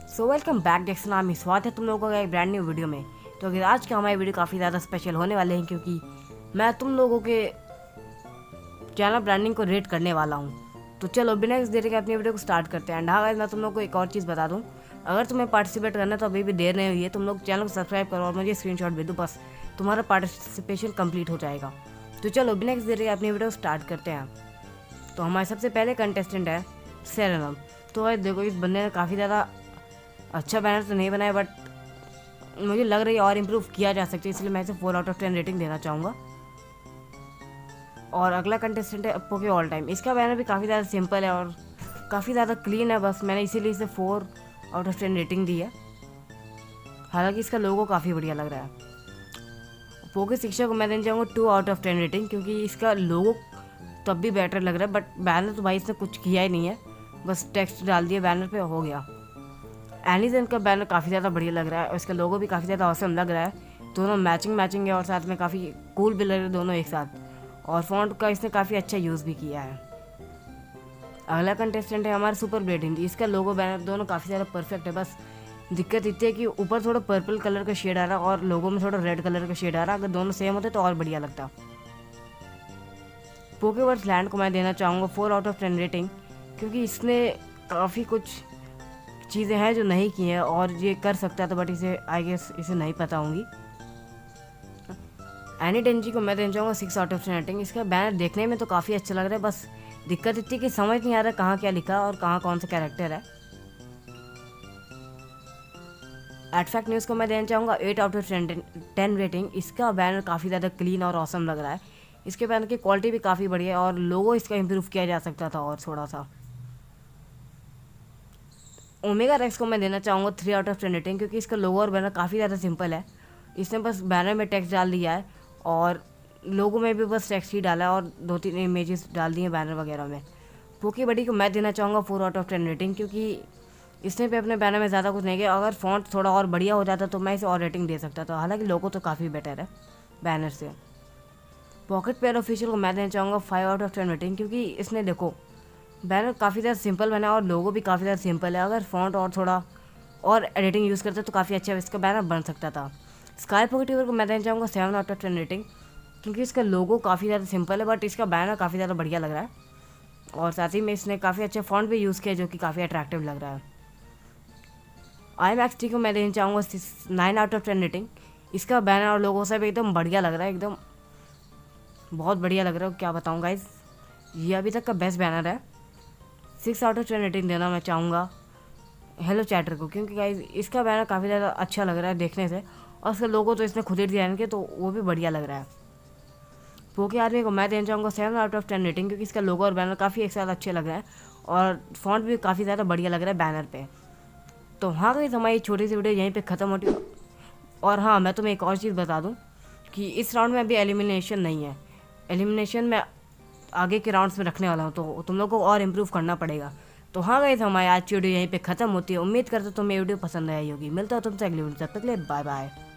सो welcome back Jackson army, स्वागत है तुम लोगों का एक ब्रांड न्यू वीडियो में। तो अगर आज का हमारी वीडियो काफ़ी ज़्यादा स्पेशल होने वाले हैं क्योंकि मैं तुम लोगों के चैनल ब्रांडिंग को रेट करने वाला हूँ। तो चलो बिना किसी देरी के अपनी वीडियो को स्टार्ट करते हैं। एंड हाँ गाइस, मैं तुम लोग को एक और चीज़ बता दूँ, अगर तुम्हें पार्टिसिपेट करना है तो अभी भी देर नहीं हुई है, तुम लोग चैनल को सब्सक्राइब करो और मुझे स्क्रीनशॉट भेज दो, बस तुम्हारा पार्टिसिपेशन कंप्लीट हो जाएगा। तो चलो बिना किसी देरी के अपनी वीडियो स्टार्ट करते हैं। तो हमारे सबसे पहले कंटेस्टेंट है सेरेनम। तो भाई देखो, इस बंदे ने काफ़ी ज़्यादा अच्छा बैनर तो नहीं बनाया, बट मुझे लग रही है और इम्प्रूव किया जा सकता है, इसलिए मैं इसे 4/10 रेटिंग देना चाहूँगा। और अगला कंटेस्टेंट है पोके ऑल टाइम। इसका बैनर भी काफ़ी ज़्यादा सिंपल है और काफ़ी ज़्यादा क्लीन है, बस मैंने इसीलिए इसे 4/10 रेटिंग दी है। हालांकि इसका लोगो काफ़ी बढ़िया लग रहा है। पोके शिक्षा को मैं देना चाहूँगा 2/10 रेटिंग, क्योंकि इसका लोगो तब भी बेटर लग रहा है, बट बैनर तो भाई इसने कुछ किया ही नहीं है, बस टेक्स्ट डाल दिया बैनर पे, हो गया। एनीजन का बैनर काफ़ी ज़्यादा बढ़िया लग रहा है और इसका लोगो भी काफ़ी ज़्यादा ऑसम लग रहा है। दोनों मैचिंग है और साथ में काफ़ी कूल भी लग रहे हैं दोनों एक साथ। और फॉन्ट का इसने काफ़ी अच्छा यूज़ भी किया है। अगला कंटेस्टेंट है हमारा सुपर ब्लेड हिंदी। इसका लोगो बैनर दोनों काफ़ी ज़्यादा परफेक्ट है, बस दिक्कत इतनी है कि ऊपर थोड़ा पर्पल कलर का शेड आ रहा है और लोगो में थोड़ा रेड कलर का शेड आ रहा है। अगर दोनों सेम होते तो और बढ़िया लगता। पोकेवर्स लैंड को मैं देना चाहूँगा 4/10 रेटिंग, क्योंकि इसने काफ़ी कुछ चीज़ें हैं जो नहीं की हैं और ये कर सकता था, बट इसे आई गेस इसे नहीं पता होंगी। एनी डेंजी को मैं देना चाहूँगा 6/10 रेटिंग। इसका बैनर देखने में तो काफ़ी अच्छा लग रहा है, बस दिक्कत इतनी कि समझ नहीं आ रहा कहाँ क्या लिखा और कहाँ कौन सा कैरेक्टर है। एटफैक्ट न्यूज़ को मैं देना चाहूँगा 8/10 रेटिंग। इसका बैनर काफ़ी ज़्यादा क्लीन और ऑसम लग रहा है। इसके बैनर की क्वालिटी भी काफ़ी बढ़िया है और लोगो इसका इम्प्रूव किया जा सकता था और थोड़ा सा। ओमेगा रेक्स को मैं देना चाहूँगा 3/10 रेटिंग, क्योंकि इसका लोगो और बैनर काफ़ी ज़्यादा सिंपल है। इसने बस बैनर में टेक्स्ट डाल दिया है और लोगो में भी बस टेक्स्ट ही डाला है और 2-3 इमेजेस डाल दिए बैनर वगैरह में। पोकी बडी को मैं देना चाहूँगा 4/10 रेटिंग, क्योंकि इसने भी अपने बैनर में ज़्यादा कुछ नहीं किया। अगर फॉन्ट थोड़ा और बढ़िया हो जाता तो मैं इसे और रेटिंग दे सकता था, हालांकि लोगो तो काफ़ी बेटर है बैनर से। पॉकेट पेयर ऑफिशियल को मैं देना चाहूँगा 5/10 रेटिंग, क्योंकि इसने देखो बैनर काफ़ी ज़्यादा सिंपल बना और लोगो भी काफ़ी ज़्यादा सिंपल है। अगर फॉन्ट और थोड़ा और एडिटिंग यूज़ करते तो काफ़ी अच्छा इसका बैनर बन सकता था। स्काई पॉकेटिवर को मैं देना चाहूँगा 7/10 रेटिंग, क्योंकि इसका लोगो काफ़ी ज़्यादा सिंपल है, बट इसका बैनर काफ़ी ज़्यादा बढ़िया लग रहा है और साथ ही में इसने काफ़ी अच्छा फॉन्ट भी यूज़ किया जो कि काफ़ी अट्रैक्टिव लग रहा है। IMAX-T को मैं देना चाहूँगा 9/10 रेटिंग। इसका बैनर और लोगो सब एकदम बढ़िया लग रहा है, एकदम बहुत बढ़िया लग रहा है। क्या बताऊँ गाइस, ये अभी तक का बेस्ट बैनर है। 6/10 रेटिंग देना मैं चाहूँगा हेलो चैटर को, क्योंकि गाइस इसका बैनर काफ़ी ज़्यादा अच्छा लग रहा है देखने से और उसका लोगो तो इसने खुद ही डिज़ाइन किया तो वो भी बढ़िया लग रहा है। पोके आर्मी को मैं देना चाहूँगा 7/10 रेटिंग, क्योंकि इसका लोगो और बैनर काफ़ी एक साथ अच्छे लग रहे हैं और फॉन्ट भी काफ़ी ज़्यादा बढ़िया लग रहा है बैनर पे। तो हाँ गाइस, हमारी छोटी सी वीडियो यहीं पे ख़त्म होती है। और हाँ, मैं तुम्हें एक और चीज़ बता दूँ कि इस राउंड में अभी एलिमिनेशन नहीं है। एलिमिनेशन में आगे के राउंड्स में रखने वाला हूँ, तो तुम लोगों को और इम्प्रूव करना पड़ेगा। तो हाँ गाइस, हमारी आज की वीडियो यहीं पे ख़त्म होती है। उम्मीद करता हूँ तुम्हें वीडियो पसंद आई होगी। मिलता हूँ तुमसे अगली वीडियो, तब तक के लिए बाय बाय।